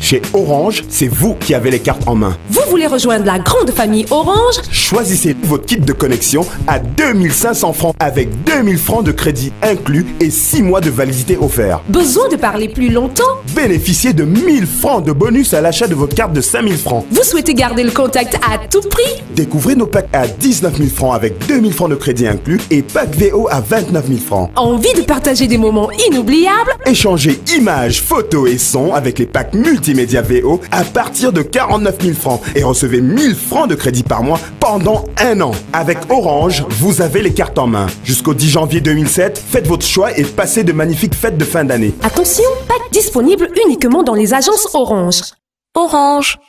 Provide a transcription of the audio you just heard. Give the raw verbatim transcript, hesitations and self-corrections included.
Chez Orange, c'est vous qui avez les cartes en main. Vous voulez rejoindre la grande famille Orange? Choisissez votre kit de connexion à deux mille cinq cents francs avec deux mille francs de crédit inclus et six mois de validité offert. Besoin de parler plus longtemps? Bénéficiez de mille francs de bonus à l'achat de votre carte de cinq mille francs. Vous souhaitez garder le contact à tout prix? Découvrez nos packs à dix-neuf mille francs avec deux mille francs de crédit inclus et pack V O à vingt-neuf mille francs. Envie de partager des moments inoubliables? Échangez images, photos et sons avec les packs multimédia V O à partir de quarante-neuf mille francs et recevez mille francs de crédit par mois pendant un an. Avec Orange, vous avez les cartes en main. Jusqu'au dix janvier deux mille sept, faites votre choix et passez de magnifiques fêtes de fin d'année. Attention, pack disponible uniquement dans les agences Orange. Orange.